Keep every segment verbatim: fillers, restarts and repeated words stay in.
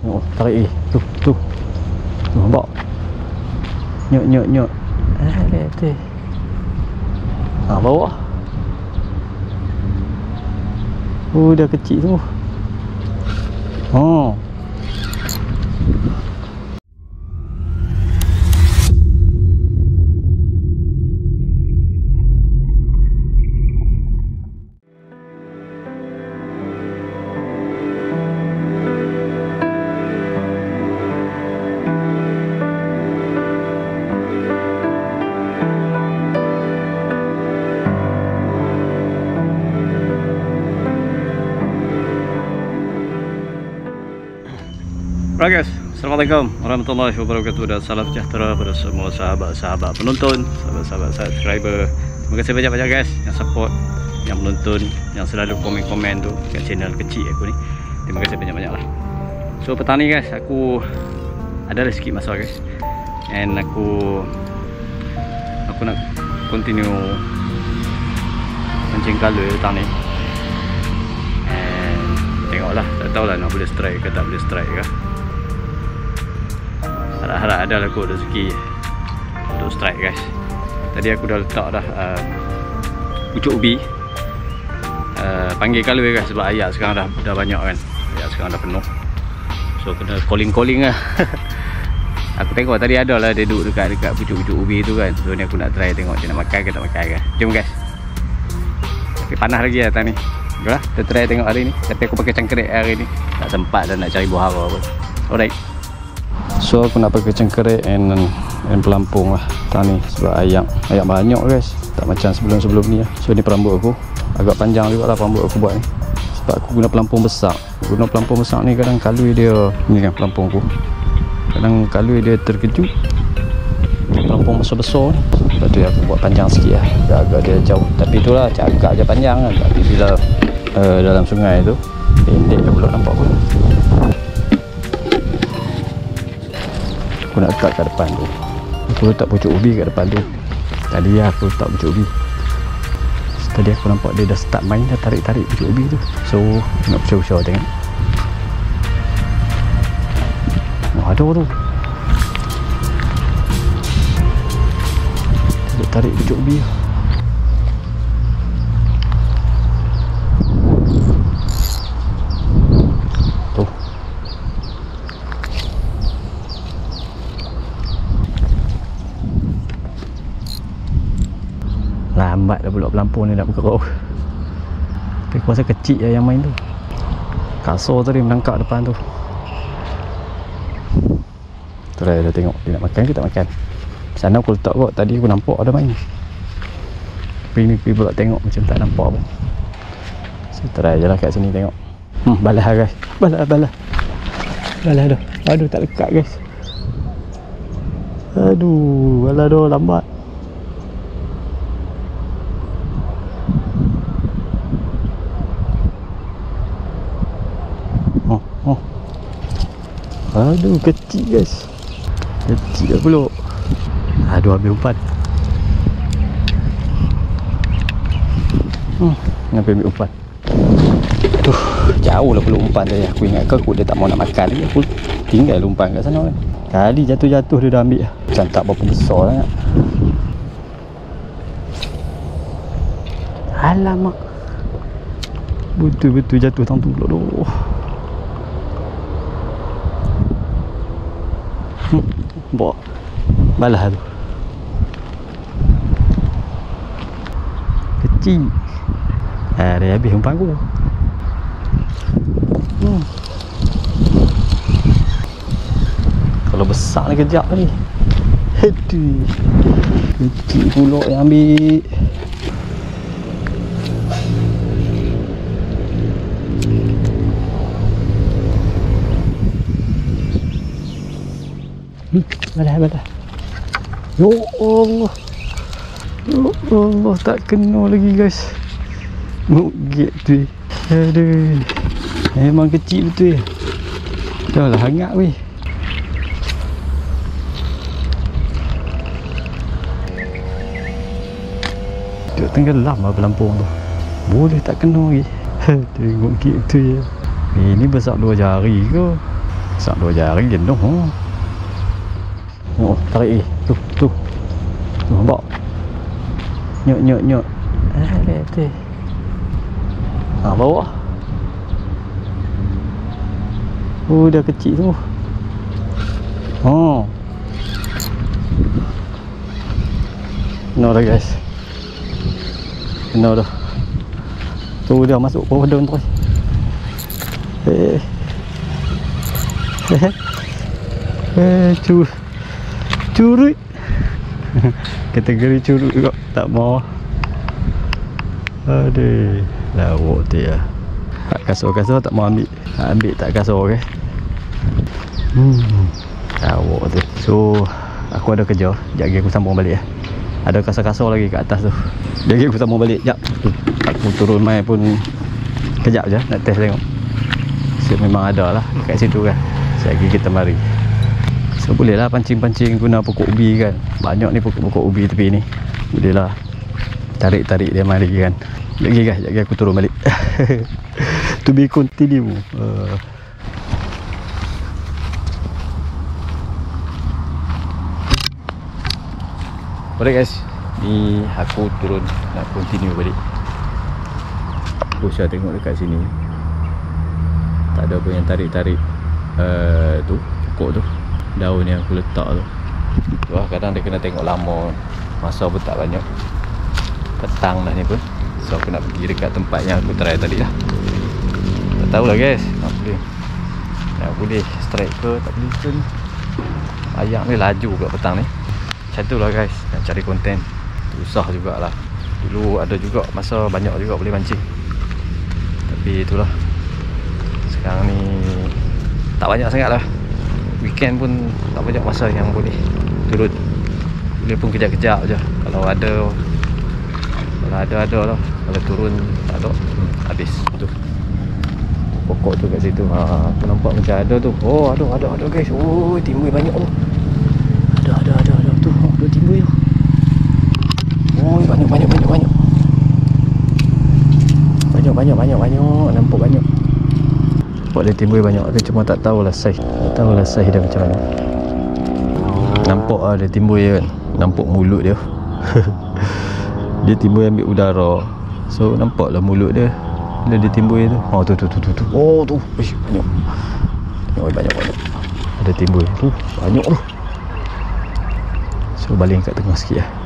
Oh, tarik eh. Tu, tu. Tu nampak. Nyok nyok nyok. Eh, betul. Ha, bawa. Oh, dah kecil tu. Oh. Alright guys, Assalamualaikum warahmatullahi wabarakatuh dan salam sejahtera pada semua sahabat-sahabat penonton, sahabat-sahabat subscriber. Terima kasih banyak-banyak guys yang support, yang menonton, yang selalu komen-komen tu kat channel kecil aku ni. Terima kasih banyak-banyak lah. So petang ni guys, aku ada sikit masa guys, and aku aku nak continue mancing color petang ni. And tengoklah, tak tahulah nak boleh strike ke tak boleh strike ke. Harap-harap ada lah kot rezeki untuk strike guys. Tadi aku dah letak dah uh, pucuk ubi, uh, panggil kalui guys, sebab ayak sekarang dah, dah banyak kan. Ayak sekarang dah penuh, so kena calling-calling lah. Aku tengok tadi ada lah dia duduk dekat dekat pucuk-pucuk ubi tu kan. So ni aku nak try tengok dia nak makan ke tak makan ke. Jom guys. Tapi panas lagi lah tadi ni. Jomlah kita try tengok hari ni. Tapi aku pakai cangkrik hari ni, tak sempat dah nak cari buah hara pun. Alright. So aku nak pakai cengkerik and, and pelampung lah tadi ni, sebab ayam ayam banyak guys, tak macam sebelum-sebelum ni lah. So ni perambut aku agak panjang juga lah perambut aku buat ni, sebab aku guna pelampung besar. Guna pelampung besar ni kadang kalui dia, ni kan pelampung aku, kadang kalui dia terkejut. Pelampung besar-besar ni, lepas tu aku buat panjang sikit lah, agak-agak dia jauh. Tapi itulah cakap je panjang kan, tapi bila uh, dalam sungai tu pendek je pula nampak pun. Aku nak letak kat depan tu, aku letak pucuk ubi kat depan tu. Tadi lah aku letak pucuk ubi, tadi aku nampak dia dah start main, dah tarik-tarik pucuk ubi tu. So nak pusau-pusau tengok. Oh, ada tu, dia tarik pucuk ubi. Lambat dah pula pelampung ni nak bergerak. Tapi aku rasa kecil je yang main tu. Kasar tadi menangkap depan tu. Try dah tengok dia nak makan ke tak makan. Sana aku letak kot, tadi aku nampak ada main. Tapi ni pula tengok macam tak nampak pun. So try je lah kat sini tengok. Hmm, balah guys. Balah, balah. Balah dah. Aduh tak lekat guys. Aduh, balah dah lambat. Oh. Aduh kecil guys. Kecil dah pula. Aduh ambil umpan. Hmm, ambil ambil umpan. Aduh, jauh lah pula umpan tadi. Aku ingat ke aku dia tak mau nak makan lagi. Aku tinggal umpan kat sana kan. Kali jatuh-jatuh dia dah ambil. Macam tak berapa besar sangat. Alamak. Betul-betul jatuh tang tu pula tu. Bawa balah tu kecil. Ah, dia habis umpan aku. Hmm. Kalau besar ni kejap ni. Aduh. Kecil pula yang ambil. Balah, balah. Ya Allah. Ya Allah, tak kena lagi guys. Mugit tu. Aduh. Memang kecil betul. Dah lah hangat weh. Dia tenggelam lah pelampung tu. Boleh tak kena lagi. Tengok mugit tu ya. Ini besar dua jari ke. Sak dua jari gendong. Oh. Oh, tarik eh. Tu, tu. Tu, nampak. Nyok, nyok, nyok. Ah, lihat tu. Ha, bawa. Oh, dah kecil tu. Oh. No dah guys. No dah. Tu dia masuk bawah daun terus. Eh. Eh, cur. Curut. Kategori curut juga. Tak mau. Aduh. Lawak dia. Tak kasar-kasar tak mau ambil. Tak ambil tak kasar ke. Okay? Hmm. Lawak tu. So, aku ada kerja. Sekejap lagi aku sambung balik ya. Ada kasar-kasar lagi kat atas tu. Jadi aku sambung balik. Sekejap. Aku turun main pun kejap je nak test tengok. So memang ada lah kat situ kan. Sekejap kita mari. So boleh lah pancing-pancing guna pokok ubi kan. Banyak ni pokok-pokok ubi tepi ni. Boleh lah tarik-tarik dia mari kan. Sekejap lagi guys. Sekejap lagi aku turun balik. To be continue. uh. Alright guys. Ni aku turun nak continue balik. Aku saya tengok dekat sini tak ada pun yang tarik-tarik uh, tu pokok tu, daun yang aku letak tu. Wah, kadang dia kena tengok lama, masa pun tak banyak, petang dah ni pun. So aku nak pergi dekat tempat yang aku try tadi lah. Tak tahulah guys, tak boleh tak boleh strike ke tak boleh ke ni. Ayam ni laju kat petang ni. Macam tu lah guys, nak cari konten susah jugalah. Dulu ada juga masa banyak juga boleh mancing, tapi itulah sekarang ni tak banyak sangat lah. Weekend pun tak banyak masa yang boleh turun. Boleh pun kejap-kejap je. Kalau ada Kalau ada-ada lah. Kalau turun tak ada, hmm, habis tu. Pokok tu kat situ, ha, aku nampak macam ada tu. Oh, ada, ada, ada guys. Oh, timbul banyak tu. Ada, ada, ada, ada tu. Oh, ada timbul tu. Oh, banyak, banyak, banyak, banyak. Banyak, banyak, banyak, banyak. Nampak banyak. Nampak dia timbul banyak tu, cuma tak tahulah saiz. Tak tahulah saiz dia macam mana. Nampak lah dia timbul je kan. Nampak mulut dia. Dia timbul ambil udara. So nampaklah mulut dia bila dia timbul tu. Oh tu tu tu tu tu. Oh tu. Ish, banyak. Oh, banyak banyak. Ada timbul tu. Banyak tu. So baling kat tengah sikit lah.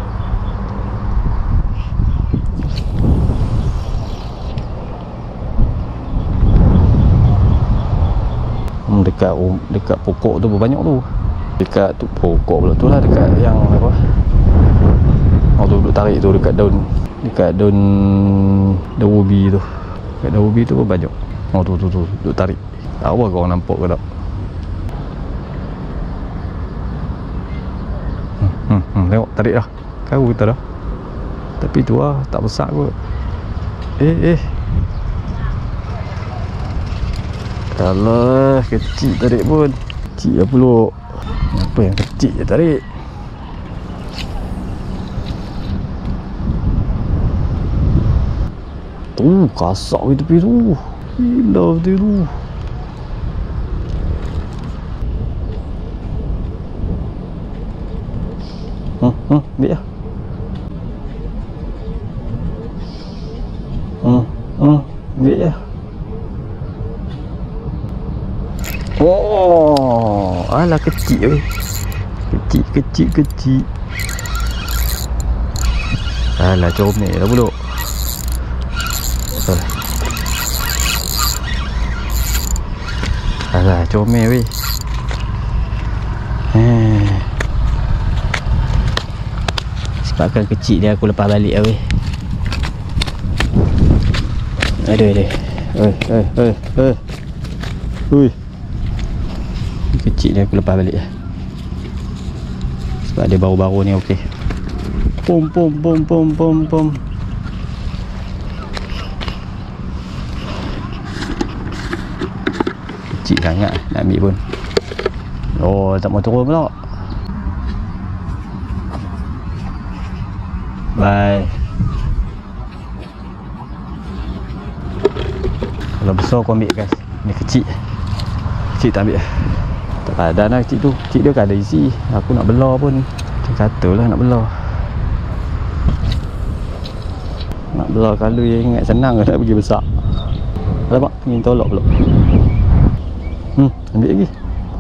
Hmm, dekat dekat pokok tu banyak tu. Dekat tu pokok pula tu lah, dekat yang apa? Oh tu duduk tarik tu dekat daun, dekat daun daun ubi tu. Dekat daun ubi tu pun banyak. Oh tu tu tu duduk tarik. Tak tahu kau nampak ke tak. Hmm, hmm, hmm, tengok tarik dah. Kau kita dah. Tapi tu lah tak besar kot. Eh eh. Alah, kecil tarik pun. Kecil lah pulak. Apa yang kecil je tarik. Tu, kasak di tepi tu. Gila dia tu. Hmm, hmm, ambil lah. Hmm, hmm, ambil lah. Oh, alah kecil weh. Kecil, kecil, kecil. Alah comel lah pula. Alah comel weh. Eh. Sebabkan kecil dia aku lepas balik lah weh. Aduh aduh. Eh eh eh eh. Ui. Kecil ni aku lepas balik lah. Sebab dia baru-baru ni okey. Pom pom pom pom pom pom. Kecil sangat nak ambil pun. Oh, tak mau turun pula. Bye. Kalau besar aku ambil guys. Ni kecil. Kecil tak ambil. Tak padan lah kecil tu. Kecil dia kan ada isi. Aku nak belah pun dia kata lah nak belah. Nak belah kalau yang ingat senang ke nak pergi besar. Alamak, ingin tolak pula. Hmm, ambil lagi.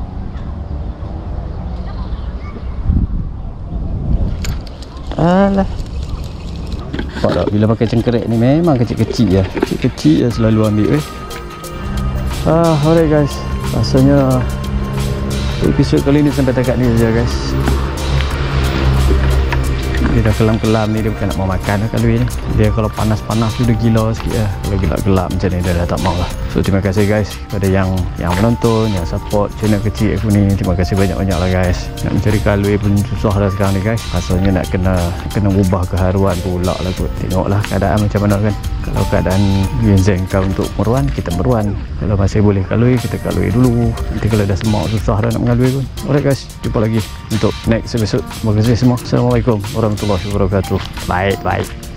Alah. Nampak tak bila pakai cengkerek ni memang kecil-kecil lah. Kecil-kecil lah selalu ambil eh. Ah, alright guys. Rasanya episod kali ni sampai dekat ni saja guys. Dia dah kelam-kelam ni, dia bukan nak mau makan lah kalau ni. Dia kalau panas-panas tu dia gila sikit lah. Kalau gelap-gelap macam ni dia dah tak mau lah. So terima kasih guys kepada yang yang menonton, yang support channel kecil aku ni. Terima kasih banyak-banyak lah guys. Nak mencari kalui pun susah dah sekarang ni guys. Asalnya nak kena kena ubah keharuan pula lah kot. Tengoklah keadaan macam mana kan. Kalau keadaan ginseng kau untuk meruan, kita meruan. Kalau masih boleh kalui, kita kalui dulu. Nanti kalau dah semak susah dah nak mengalui pun. Alright guys, jumpa lagi untuk next episode. Terima kasih semua. Assalamualaikum warahmatullahi wabarakatuh. Bye bye.